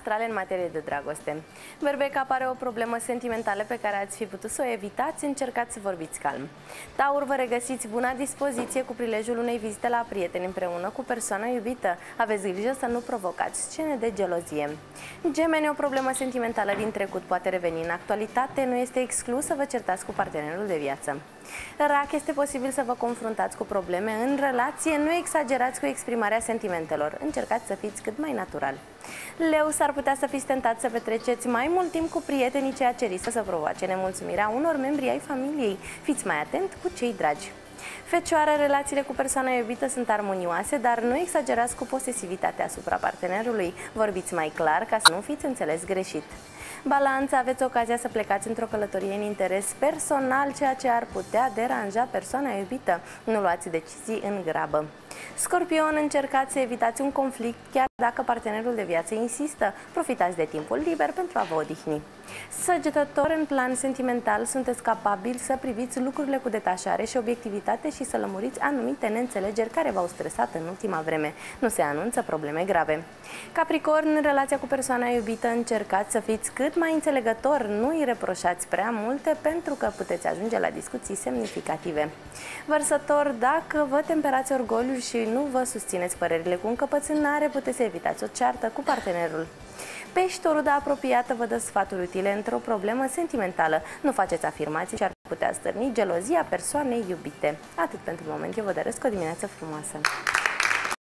astrale în materie de dragoste. Berbec, apare o problemă sentimentală pe care ați fi putut să o evitați, încercați să vorbiți calm. Taur, vă regăsiți buna dispoziție cu prilejul unei vizite la prieteni împreună cu persoana iubită. Aveți grijă să nu provocați scene de gelozie. Gemeni, o problemă sentimentală din trecut poate reveni în actualitate, nu este exclus să vă certați cu partenerul de viață. Rac, este posibil să vă confruntați cu probleme în relație, nu exagerați cu exprimarea sentimentelor, încercați să fiți cât mai natural. Leu, s-ar putea să fiți tentați să petreceți mai mult timp cu prietenii, ceea ce riscă să provoace nemulțumirea unor membri ai familiei. Fiți mai atent cu cei dragi. Fecioară, relațiile cu persoana iubită sunt armonioase, dar nu exagerați cu posesivitatea asupra partenerului. Vorbiți mai clar ca să nu fiți înțeles greșit. Balanță, aveți ocazia să plecați într-o călătorie în interes personal, ceea ce ar putea deranja persoana iubită. Nu luați decizii în grabă. Scorpion, încercați să evitați un conflict, chiar dacă partenerul de viață insistă. Profitați de timpul liber pentru a vă odihni. Săgetător, în plan sentimental, sunteți capabili să priviți lucrurile cu detașare și obiectivitate și să lămuriți anumite neînțelegeri care v-au stresat în ultima vreme. Nu se anunță probleme grave. Capricorn, în relația cu persoana iubită, încercați să fiți cât mai înțelegător, nu îi reproșați prea multe pentru că puteți ajunge la discuții semnificative. Vărsător, dacă vă temperați orgoliul și nu vă susțineți părerile cu încăpățânare, puteți să evitați o ceartă cu partenerul. Pești, o rudă apropiată vă dă sfaturi utile într-o problemă sentimentală. Nu faceți afirmații ce ar putea stârni gelozia persoanei iubite. Atât pentru moment, eu vă doresc o dimineață frumoasă.